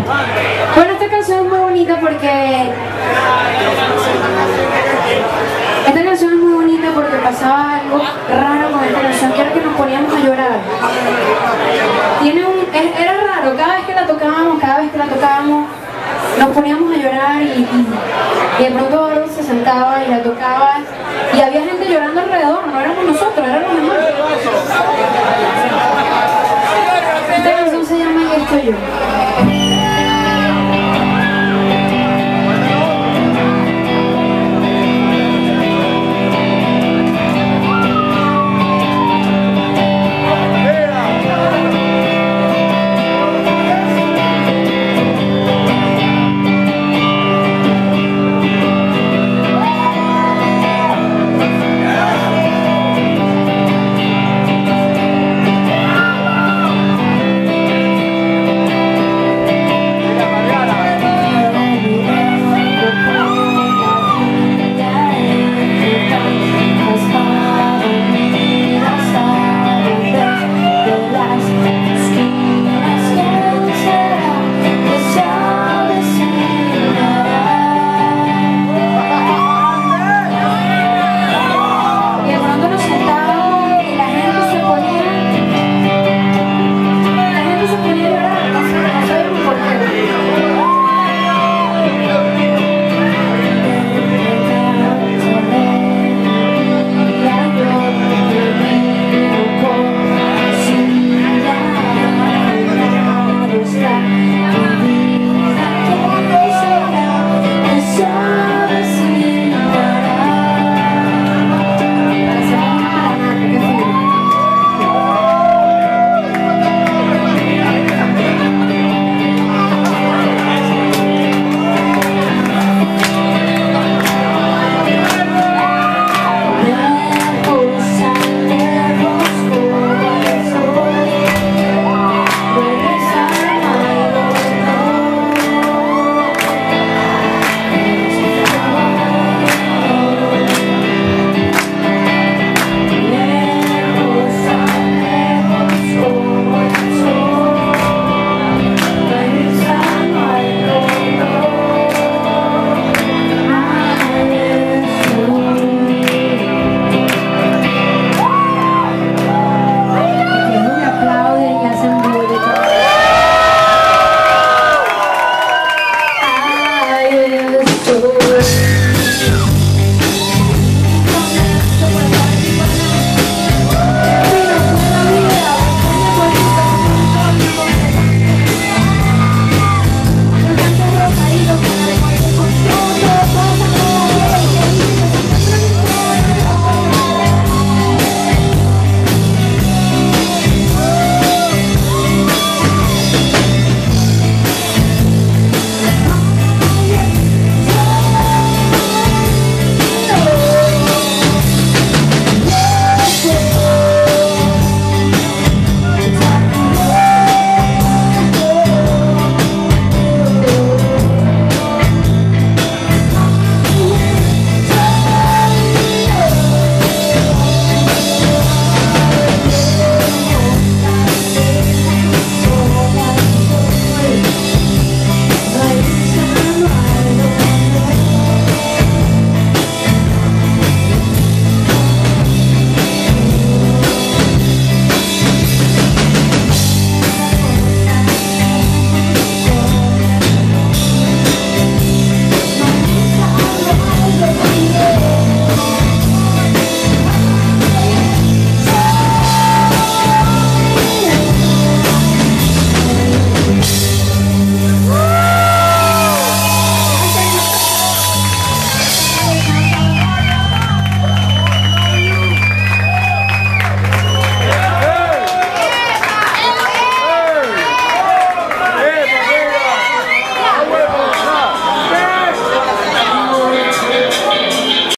Bueno, esta canción es muy bonita porque pasaba algo raro con esta canción, que era que nos poníamos a llorar. Era raro, cada vez que la tocábamos, nos poníamos a llorar y de pronto Oro se sentaba y la tocaba y había gente llorando alrededor, no éramos nosotros, eran los demás. Esta canción se llama Y estoy yo.